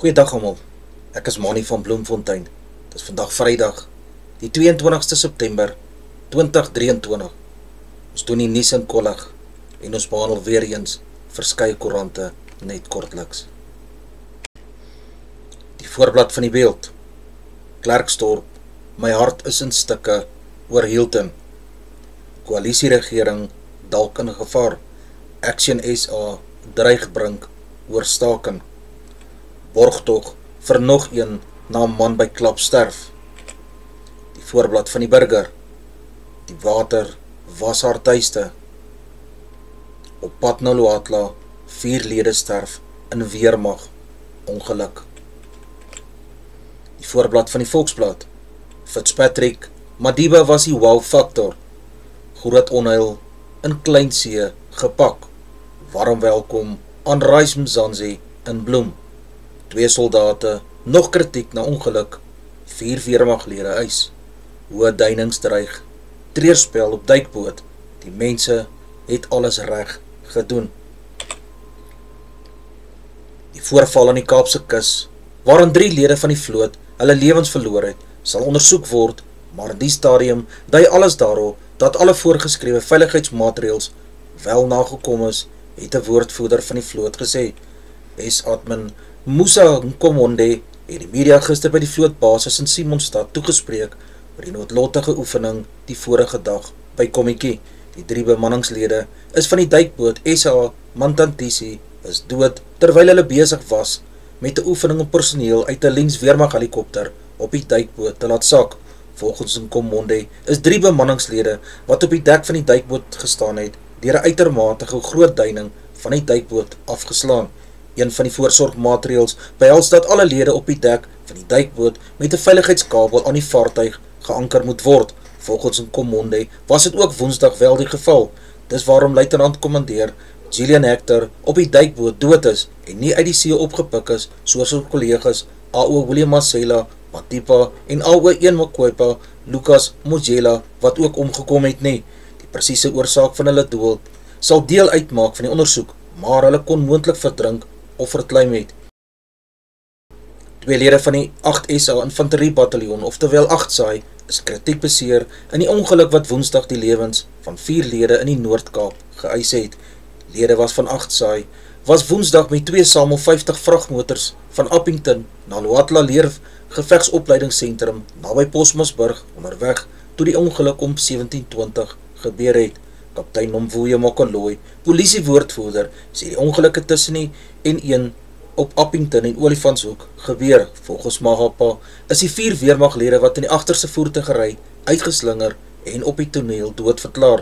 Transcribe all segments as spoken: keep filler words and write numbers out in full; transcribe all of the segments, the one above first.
Goeiedag almal, ek is Mani van Bloemfontein. Dit is vandag Vrydag, die tweeëntwintigste September twintig drieëntwintig. Ons doen die nuus in kollig en ons behandel weer eens verskeie koerante net kortliks. Die voorblad van die beeld. Klerksdorp, my hart is in stikke oor Hilton. Koalisieregering dalk in gevaar. Action S A dreig bring oor staking. Borgtog vir nog een na man by klap sterf. Die voorblad van die burger. Die water was haar tuiste. Op pad na Loatla, vier lede sterf in weermag ongeluk. Die voorblad van die Volksblad. Fitzpatrick, Madiba was die wow factor. Groot onheil in Kleinsee gepak. Warm welkom aan Rais Mzansi in Bloem. Twee soldate, nog kritiek na ongeluk, vier weermaglede eis, hoë duinings dreig, treurspel op Duikboot, die mense het alles reg gedoen. Die voorval aan die Kaapse kus, waarin drie lede van die vloot hulle lewens verloor het, sal ondersoek word, maar in die stadium dui alles daarop dat alle voorgeskrewe veiligheidsmaatreëls wel nagekom is, het 'n woordvoerder van die vloot gesê. S-admin Musa Nkomonde het die media gister by die vlootbasis in Simonstad toegespreek oor die noodlottige oefening die vorige dag by Kommetjie. Die drie bemanningslede is van die duikboot S A Mantantisi is dood terwyl hulle besig was met 'n oefening om personeel uit 'n Lens weermag helikopter op die duikboot te laat sak. Volgens Nkomonde is drie bemanningslede wat op die dek van die duikboot gestaan het deur 'n uitermate groot duining van die duikboot afgeslaan. Een van die voorsorgmaatreëls behels dat alle lede op die dek van die duikboot met 'n veiligheidskabel aan die vaartuig geanker moet word. Volgens Nkomonde was dit ook Woensdag wel die geval. Dis waarom luitenant-kommandeer Gillian Hector op die duikboot dood is en nie uit die see opgepik is soos sy kollegas A O William Masela, Matipa en A O een Makwepa, Lucas Mojela wat ook omgekom het nie. Die presiese oorsaak van hulle dood sal deel uitmaak van die ondersoek, maar hulle kon moontlik verdrink of verkleim het. Twee lede van die agt S A Infanteriebataljoen, oftewel agt S A I, is kritiek beseer in die ongeluk wat Woensdag die lewens van vier lede in die Noord-Kaap geëis het. Lede was van agt S A I, was Woensdag met twee Samel vyftig vragmotors van Appington na Loatla leer gevegsopleidingsentrum naby Posmasburg onderweg toe die ongeluk om sewentien twintig gebeur het. Kaptein Nomvuyo Mokolooi, polisiewoordvoerder, sê die ongelukke tussen die N een op Appington en Olifantshoek gebeur. Volgens Mahapa is die vier weermaglede wat in die agterste voertuig gery uitgeslinger en op die toneel doodverklaar.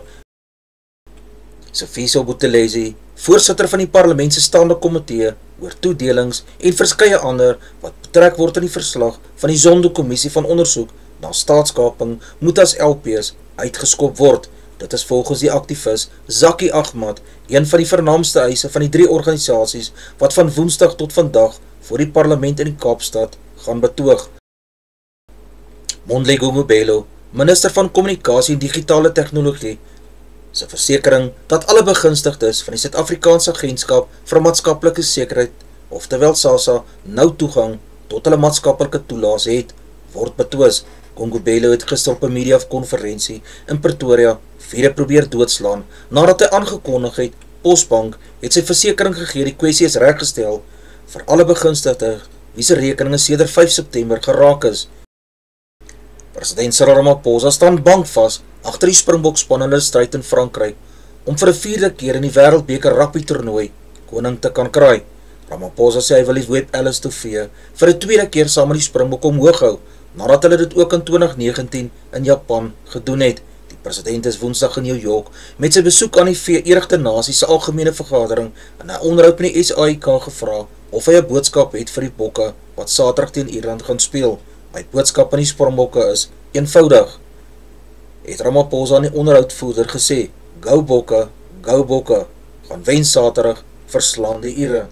Sifiso Buthelezi, voorsitter van die parlement se staande komitee oor toedelings en verskeie ander wat betrek word in die verslag van die Zondo-kommissie van ondersoek na staatskaping, moet as L P's uitgeskop word. Dit is volgens die aktivis Zaki Ahmad, een van die vernaamste eise van die drie organisasies wat van Woensdag tot vandag voor die parlement in die Kaapstad gaan betoog. Mondle Gumubelo, minister van Kommunikasie en Digitale Tegnologie, sy versekering dat alle begunstigdes van die Suid-Afrikaanse Agentskap vir Maatskaplike Sekerheid, oftewel SASSA, nou toegang tot hulle maatskaplike toelaas het, word betwis. Gumubelo het gister op 'n media-konferensie in Pretoria vierde probeer doodslaan, nadat hy aangekondig het, Postbank het sy versekering gegee die kwessie is reggestel vir alle begunstigdes wie se rekeninge sedert vyf September geraak is. President Cyril Ramaphosa staan bankvas agter die Springbokspan in hulle stryd in Frankryk om vir 'n vierde keer in die Wêreldbeker rugby toernooi koning te kan kry. Ramaphosa sê hy wil die Web Ellis trofee vir 'n tweede keer saam met die Springbok omhoog hou, nadat hulle dit ook in twintig negentien in Japan gedoen het. Die president is Woensdag in New York met sy besoek aan die Verenigde Nasies se algemene vergadering en 'n onderhoud met die S A I K gevra of hy 'n boodskap het vir die bokke wat Saterdag teen Ierland gaan speel. My boodskap aan die Springbokke is eenvoudig, het Ramaphosa aan die onderhoudvoerder gesê. Go bokke, go bokke, gaan wen Saterdag, verslaan die Ire.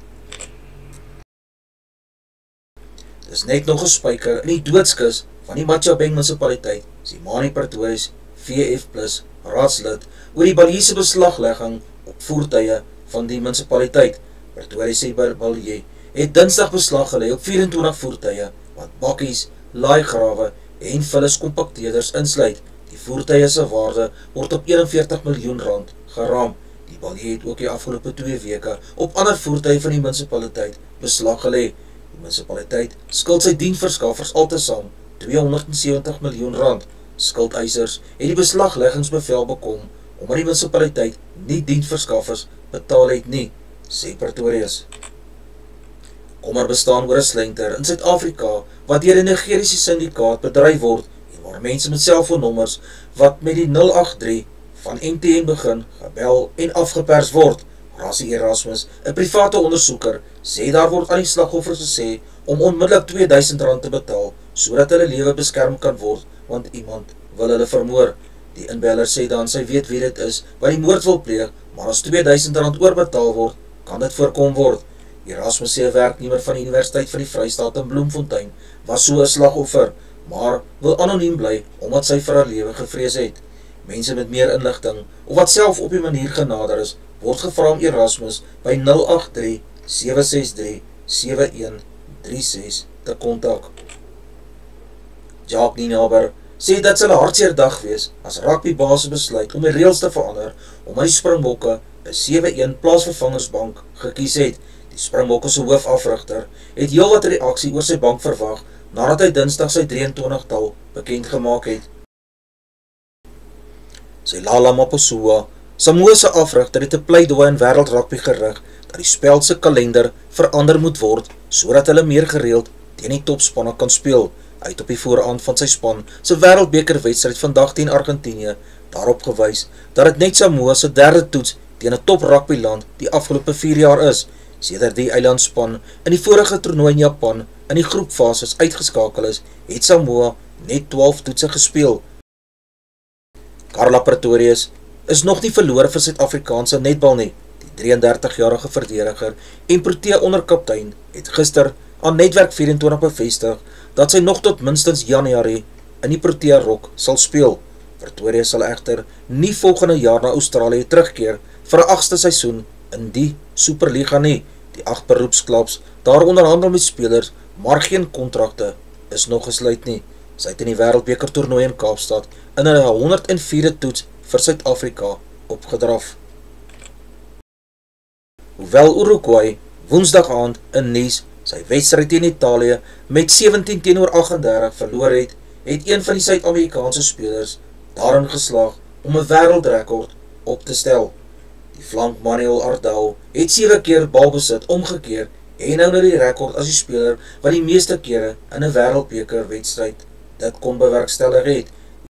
Dis net nog 'n spyker in die doodskus van die Matjabeng munisipaliteit, Simani Pretoria V F plus raadslid oor die Balliese beslaglegging op voertuie van die munisipaliteit. Pretoria sê Balje het Dinsdag beslag gelê op vyf-en-twintig voertuie, wat bakkies, laaigrawe en vulliskompakteerders insluit. Die voertuie se waarde word op eenenveertig miljoen rand geraam. Die balje het ook die afgelope twee weke op ander voertuie van die munisipaliteit beslag gelê. Die munisipaliteit skuld sy diensverskaffers altesaam tweehonderdsewentig miljoen rand. Skuldeisers het die beslagleggingsbevel bekom omdat die munisipaliteit nie diensverskaffers betaal het nie, sê Pretorius. Kommer bestaan oor 'n slenter in Suid-Afrika wat deur 'n Nigeriese syndikaat bedryf word en waar mense met selfoonnommers wat met die nul agt drie van M T N begin, gebel en afgepers word. Rassie Erasmus, 'n private ondersoeker, sê daar word aan die slagoffers gesê om onmiddellik tweeduisend rand te betaal sodat hulle lewe beskerm kan word, want iemand wil hulle vermoor. Die inbeller sê dan sy weet wie dit is wat die moord wil pleeg, maar as tweeduisend rand oorbetaal word, kan dit voorkom word. Erasmus sê 'n werknemer van die Universiteit van die Vrystaat in Bloemfontein was so 'n slagoffer, maar wil anoniem bly omdat sy vir haar lewe gevrees het. Mense met meer inligting of wat self op die manier genader is, word gevra om Erasmus by nul agt drie, sewe ses drie, sewe een drie ses te kontak. Jacques Nienaber sê dat sal 'n hartseer dag wees as rugbybase besluit om die reëls te verander omdat die Springbokke 'n sewe een plaasvervangersbank gekies het. Die Springbokke se hoofafrigter het heelwat reaksie oor sy bank verwag nadat hy Dinsdag sy drieëntwintigtal bekend gemaak het. Sy Lala Maposua, Samoa se afrigter, het 'n pleidooi in wêreld rugby gerig dat die spel se kalender verander moet word sodat hulle meer gereeld teen die topspanne kan speel. Hy het op die vooraand van sy span se wêreldbekerwedstryd vandag teen Argentinië daarop gewys dat dit net Samoa se derde toets teen 'n top rugbyland die afgelope vier jaar is, sedert die eilandspan in die vorige toernooi in Japan in die groepfases uitgeskakel is, het Samoa net twaalf toetse gespeel. Carla Pretorius is nog nie verlore vir Suid-Afrikaanse netbal nie. Die drieëndertigjarige verdediger en Protea onderkaptein het gister aan Netwerk vyf-en-twintig bevestig dat sy nog tot minstens Januarie in die Protea rok sal speel. Pretorius sal egter nie volgende jaar na Australië terugkeer vir 'n agste seisoen in die Superliga nie. Die agt beroepsklubs daar onderhandel met spelers, maar geen kontrakte is nog gesluit nie. Sy het in die wêreldbeker toernooi in Kaapstad in 'n honderd en vierde toets vir Suid-Afrika opgedraf. Hoewel Uruguay Woensdag aand in Nice sy wedstryd teen Italië met sewentien teenoor agt en dertig verloor het, het een van die Suid-Amerikaanse spelers daarin geslaag om 'n wêreldrekord op te stel. Die flank Manuel Ardao het sewe keer balbesit omgekeer en nou na die rekord as die speler wat die meeste kere in 'n wêreldbeker wedstryd dit kon bewerkstellig het.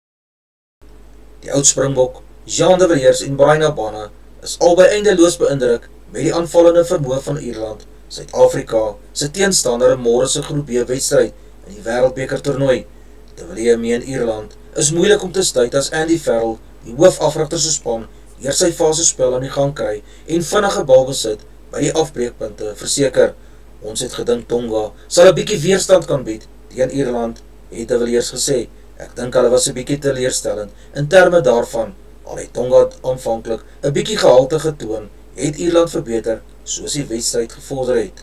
Die oud Springbok, Jean de Villiers en Brian Abana is albei eindeloos beïndruk met die aanvallende vermoë van Ierland, Suid-Afrika se teenstander in môre se groep B wedstryd in die wêreldbeker toernooi. De Villiers meen Ierland is moeilik om te stuit as Andy Farrell, die hoofafrigter se span, eers sy fasespel aan die gang kry en vinnige balbesit by die afbreekpunte verseker. Ons het gedink Tonga sal 'n bietjie weerstand kan bied teen Ierland, het De Villiers gesê. Ek dink hulle was 'n bietjie teleurstellend in terme daarvan, al het Tonga aanvanklik 'n bietjie gehalte getoon, het Ierland verbeter soos die wedstryd gevorder het.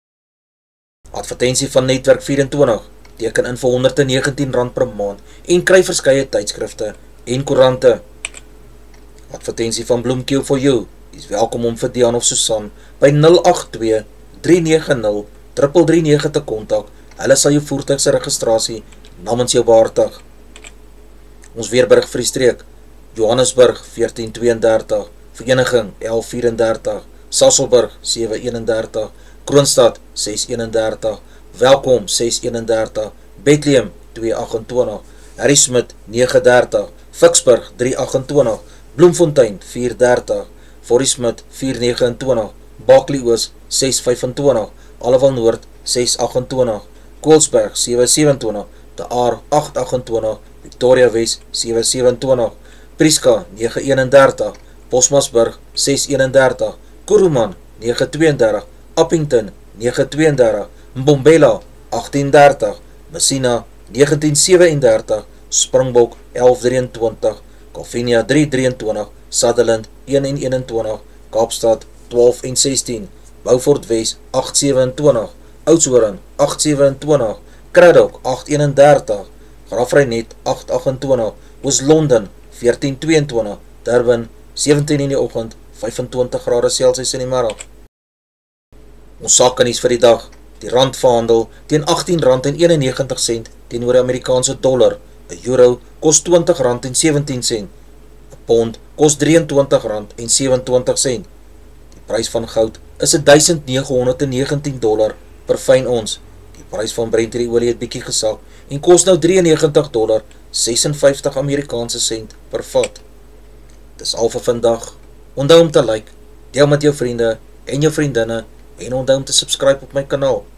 Advertensie van Netwerk vyf-en-twintig, teken in vir honderd en negentien rand per maand en kry verskeie tyskrifte en koerante. Advertensie van Bloemkeel for you, is welkom om vir Dian of Susan by nul agt twee, drie nege nul, drie drie nege te kontak. Hulle sal jou voertuig se registrasie namens jou behartig. Ons weerberig vir die streek: Johannesburg veertien twee en dertig, Vereniging elf vyf en dertig, Sasolburg sewe een en dertig, Kroonstad ses een en dertig, Welkom ses een en dertig, Bethlehem twee agt twee, Harry Smit nege dertig, Ficksburg drie agt twee, Bloemfontein vier dertig, Forrie Smit vier nege twee, Bakley Oos ses vyf twee, Allewal Noord ses agt twee, Koelsberg sewe sewe twee, De Aar agt agt twee, Victoria Wes sewe sewe twee, Prieska nege een dertig, Bosmasburg ses een dertig, Kuruman nege twee dertig, Appington nege twee dertig, Mbombela agttien dertig, Messina negentien sewe dertig, Springbok elf drieëntwintig, Kalvinia drie drieëntwintig, Sutherland een een twee, Kaapstad twaalf en sestien, Beaufort Wes agt sewe-en-twintig, Oudtshoorn agt sewe-en-twintig, Craddock agt een-en-dertig, Graafrenet agt agt-en-twintig, Oos-London veertien twee-en-twintig, Durban sewentien in die oggend, vyf-en-twintig grade Celsius in die middag. Ons sakenies vir die dag: die rand verhandel teen agttien rand en eenennegentig sent teenoor die Amerikaanse dollar, 'n euro kos twintig rand en sewentien sent, 'n pond kos drieëntwintig rand en sewe-en-twintig sent. Die prys van goud is duisend nege honderd en negentien dollar per fyn ons. Die prys van Brent olie het bietjie gesak en kos nou drieënnegentig dollar sesenvyftig Amerikaanse sent per vat. Dis al vir vandag. Onthou om te like, deel met jou vriende en jou vriendinne en onthou om te subscribe op my kanaal.